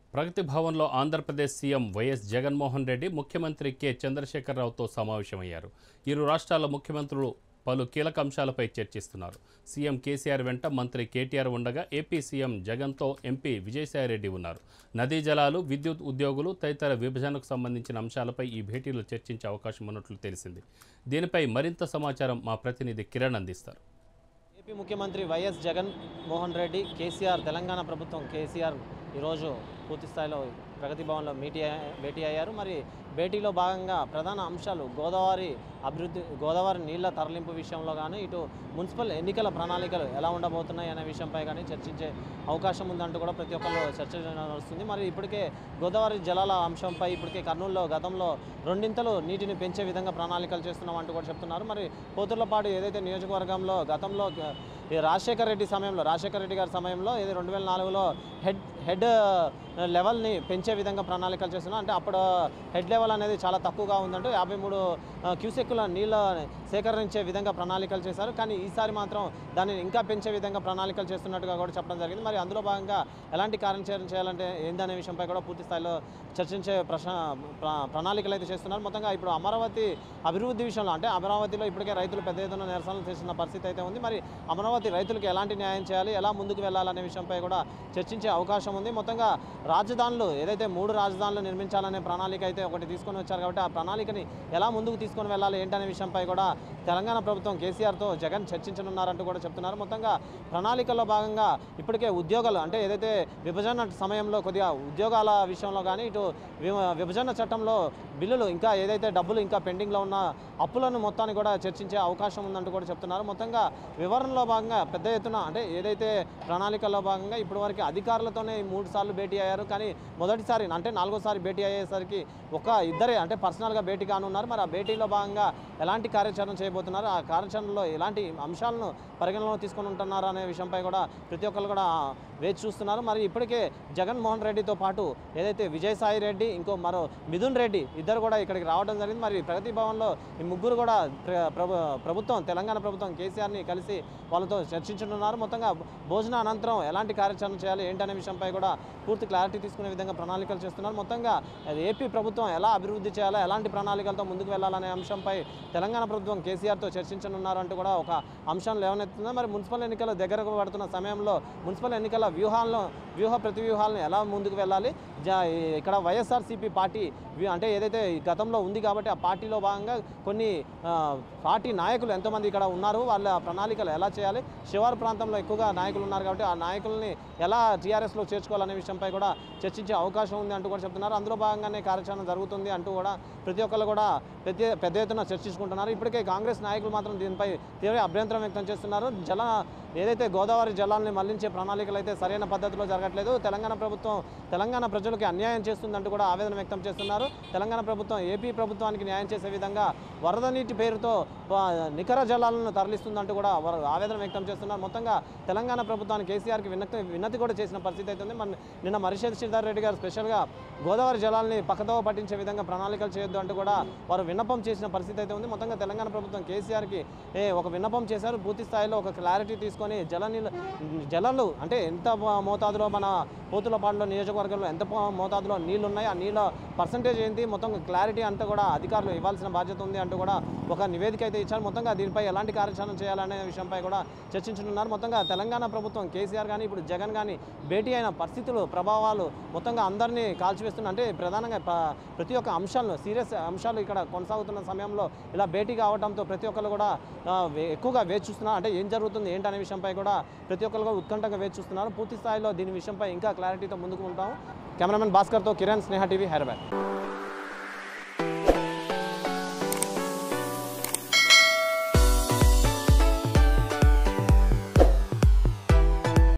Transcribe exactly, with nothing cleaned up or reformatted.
ప్రగతి భవన్లో Andhra Pradesh CM YS Jaganmohan Reddy ముఖ్యమంత్రి K చంద్రశేఖరరావుతో సమావేశమయ్యారు. ఇరు రాష్ట్రాల ముఖ్యమంత్రులు పలు కీలక అంశాలపై చర్చిస్తున్నారు. సీఎం కేసీఆర్ వెంట మంత్రి కేటీఆర్ ఉండగా ఏపీ సీఎం జగన్తో ఎంపీ విజయసాయిరెడ్డి ఉన్నారు. నదీ జలాలు, విద్యుత్ ఉద్యోగులు తదితర విభజనకు సంబంధించిన అంశాలపై ఈ భేటీలో చర్చించే అవకాశం ఉన్నట్లు తెలిసింది. దీనిపై మరింత సమాచారం మా ప్రతినిధి కిరణ్ అందిస్తారు. ఏపీ ముఖ్యమంత్రి వైఎస్ జగన్ మోహన్ రెడ్డి, కేసీఆర్, తెలంగాణ ప్రభుత్వం కేసీఆర్ ఈరోజు పూర్తి స్థాయిలో ప్రగతి భవన్లో మీటీ భేటీ అయ్యారు. మరి భేటీలో భాగంగా ప్రధాన అంశాలు గోదావరి అభివృద్ధి, గోదావరి నీళ్ల తరలింపు విషయంలో కానీ, ఇటు మున్సిపల్ ఎన్నికల ప్రణాళికలు ఎలా ఉండబోతున్నాయి అనే విషయంపై కానీ చర్చించే అవకాశం ఉందంటూ కూడా ప్రతి ఒక్కరు చర్చ నడుస్తుంది. మరి ఇప్పటికే గోదావరి జలాల అంశంపై ఇప్పటికే కర్నూలులో గతంలో రెండింతలు నీటిని పెంచే విధంగా ప్రణాళికలు చేస్తున్నాం అంటూ కూడా చెప్తున్నారు. మరి పోతుర్లపాడు ఏదైతే నియోజకవర్గంలో గతంలో రాజశేఖర రెడ్డి సమయంలో రాజశేఖర రెడ్డి గారి సమయంలో ఏది రెండు వేల నాలుగులో హెడ్ హెడ్ లెవెల్ని పెంచే విధంగా ప్రణాళికలు చేస్తున్నారు. అంటే అప్పుడు హెడ్ లెవెల్ అనేది చాలా తక్కువగా ఉందంటూ యాభై మూడు క్యూసెక్కుల నీళ్ళ సేకరించే విధంగా ప్రణాళికలు చేశారు. కానీ ఈసారి మాత్రం దాన్ని ఇంకా పెంచే విధంగా ప్రణాళికలు చేస్తున్నట్టుగా కూడా చెప్పడం జరిగింది. మరి అందులో భాగంగా ఎలాంటి కార్యాచరణ చేయాలంటే ఏందనే విషయంపై కూడా పూర్తి స్థాయిలో చర్చించే ప్రశ్న ప్రణాళికలు అయితే చేస్తున్నారు. మొత్తంగా ఇప్పుడు అమరావతి అభివృద్ధి విషయంలో, అంటే అమరావతిలో ఇప్పటికే రైతులు పెద్ద ఎత్తున నిరసనలు చేస్తున్న పరిస్థితి అయితే ఉంది. మరి అమరావతి రైతులకు ఎలాంటి న్యాయం చేయాలి, ఎలా ముందుకు వెళ్ళాలనే విషయంపై కూడా చర్చించే అవకాశం ఉంది. మొత్తంగా రాజధానులు ఏదైతే మూడు రాజధానులు నిర్మించాలనే ప్రణాళిక అయితే ఒకటి తీసుకొని వచ్చారు కాబట్టి ఆ ప్రణాళికని ఎలా ముందుకు తీసుకొని వెళ్ళాలి ఏంటనే విషయంపై కూడా తెలంగాణ ప్రభుత్వం కేసీఆర్తో జగన్ చర్చించనున్నారంటూ కూడా చెప్తున్నారు. మొత్తంగా ప్రణాళికల్లో భాగంగా ఇప్పటికే ఉద్యోగాలు, అంటే ఏదైతే విభజన సమయంలో కొద్దిగా ఉద్యోగాల విషయంలో కానీ, ఇటు విభజన చట్టంలో బిల్లులు ఇంకా ఏదైతే డబ్బులు ఇంకా పెండింగ్లో ఉన్న అప్పులను మొత్తాన్ని కూడా చర్చించే అవకాశం ఉందంటూ కూడా చెప్తున్నారు. మొత్తంగా వివరణలో భాగంగా పెద్ద ఎత్తున, అంటే ఏదైతే ప్రణాళికల్లో భాగంగా ఇప్పటివరకు అధికారులతోనే మూడు సార్లు భేటీ అయ్యారు. కానీ మొదటిసారి అంటే నాలుగోసారి భేటీ అయ్యేసరికి ఒక ఇద్దరే అంటే పర్సనల్గా భేటీ కానున్నారు. మరి ఆ భేటీలో భాగంగా ఎలాంటి కార్యాచరణ చేయబోతున్నారు, ఆ కార్యాచరణలో ఎలాంటి అంశాలను పరిగణనలో తీసుకొని ఉంటున్నారు అనే విషయంపై కూడా ప్రతి ఒక్కరు కూడా వేచి చూస్తున్నారు. మరి ఇప్పటికే జగన్మోహన్ రెడ్డితో పాటు ఏదైతే విజయసాయి రెడ్డి, ఇంకో మరో మిథున్ రెడ్డి ఇద్దరు కూడా ఇక్కడికి రావడం జరిగింది. మరి ప్రగతి భవన్లో ఈ ముగ్గురు కూడా ప్రభుత్వం తెలంగాణ ప్రభుత్వం కేసీఆర్ని కలిసి వాళ్ళతో చర్చించనున్నారు. మొత్తంగా భోజన అనంతరం ఎలాంటి కార్యాచరణ చేయాలి ఏంటనే విషయంపై కూడా పూర్తి క్లారిటీ తీసుకునే విధంగా ప్రణాళికలు చేస్తున్నారు. మొత్తంగా ఏపీ ప్రభుత్వం ఎలా అభివృద్ధి చేయాలో, ఎలాంటి ప్రణాళికలతో ముందుకు వెళ్ళాలనే అంశంపై తెలంగాణ ప్రభుత్వం కేసీఆర్తో చర్చించనున్నారు అంటూ కూడా ఒక అంశం లేవనెత్తుంది. మరి మున్సిపల్ ఎన్నికలు దగ్గరకు పడుతున్న సమయంలో మున్సిపల్ ఎన్నికల వ్యూహాలను వ్యూహ ప్రతి వ్యూహాలను ఎలా ముందుకు వెళ్ళాలి, ఇక్కడ వైఎస్ఆర్సీపీ పార్టీ అంటే ఏదైతే గతంలో ఉంది కాబట్టి ఆ పార్టీలో భాగంగా కొన్ని పార్టీ నాయకులు ఎంతోమంది ఇక్కడ ఉన్నారు, వాళ్ళ ప్రణాళికలు ఎలా చేయాలి, శివారు ప్రాంతంలో ఎక్కువగా నాయకులు ఉన్నారు కాబట్టి ఆ నాయకుల్ని ఎలా టీఆర్ఎస్లో చేర్చుకోవాలనే విషయంపై కూడా చర్చించే అవకాశం ఉంది అంటూ కూడా చెప్తున్నారు. అందులో భాగంగానే కార్యాచరణ జరుగుతుంది అంటూ కూడా ప్రతి ఒక్కరు కూడా పెద్ద పెద్ద ఎత్తున చర్చించుకుంటున్నారు. ఇప్పటికే కాంగ్రెస్ నాయకులు మాత్రం దీనిపై తీవ్ర అభ్యంతరం వ్యక్తం చేస్తున్నారు. జల ఏదైతే గోదావరి జలాల్ని మళ్లించే ప్రణాళికలు అయితే సరైన పద్ధతిలో జరగట్లేదు, తెలంగాణ ప్రభుత్వం తెలంగాణ ప్రజలకు అన్యాయం చేస్తుందంటూ కూడా ఆవేదన వ్యక్తం చేస్తున్నారు. తెలంగాణ ప్రభుత్వం ఏపీ ప్రభుత్వానికి న్యాయం చేసే విధంగా వరద నీటి పేరుతో నికర జలాలను తరలిస్తుందంటూ కూడా ఆవేదన వ్యక్తం చేస్తున్నారు. మొత్తంగా తెలంగాణ ప్రభుత్వానికి కేసీఆర్కి విన్నతి విన్నతి కూడా చేసిన పరిస్థితి అయితే ఉంది. మన నిన్న మరిషేద్ శ్రీధర్ రెడ్డి గారు స్పెషల్గా గోదావరి జలాల్ని పక్కదోవ పట్టించే విధంగా ప్రణాళికలు చేయొద్దు అంటూ కూడా వారు విన్నపం చేసిన పరిస్థితి అయితే ఉంది. మొత్తంగా తెలంగాణ ప్రభుత్వం కేసీఆర్కి ఒక విన్నపం చేశారు. పూర్తి స్థాయిలో ఒక క్లారిటీ తీసుకొని జల నీళ్ళు జలాలు అంటే ఎంత మోతాదులో మన పోతులపాడులో నియోజకవర్గంలో ఎంత మోతాదులో నీళ్ళు ఉన్నాయి, ఆ నీళ్ళ పర్సంటేజ్ ఏంటి, మొత్తం క్లారిటీ అంతా కూడా అధికారులు ఇవ్వాల్సిన బాధ్యత ఉంది అంటూ కూడా ఒక నివేదిక అయితే ఇచ్చారు. మొత్తంగా దీనిపై ఎలాంటి కార్యాచరణ చేయాలనే విషయంపై కూడా చర్చించుతున్నారు. మొత్తంగా తెలంగాణ ప్రభుత్వం కేసీఆర్ కానీ ఇప్పుడు జగన్ కానీ భేటీ అయిన పరిస్థితులు, ప్రభావాలు మొత్తంగా అందరినీ కాల్చివేస్తున్నారు. అంటే ప్రధానంగా ప్రతి ఒక్క అంశాలను సీరియస్ అంశాలు ఇక్కడ కొనసాగుతున్న సమయంలో ఇలా భేటీ కావడంతో ప్రతి ఒక్కరు కూడా ఎక్కువగా వేచి చూస్తున్నారు. అంటే ఏం జరుగుతుంది ఏంటనే విషయంపై కూడా ప్రతి ఒక్కరు కూడా ఉత్కంఠంగా వేచి చూస్తున్నారు. పూర్తి స్థాయిలో దీని విషయంపై ఇంకా క్లారిటీతో ముందుకు ఉంటాము. కెమెరామెన్ భాస్కర్తో కిరణ్, స్నేహ టీవీ, హైదరాబాద్.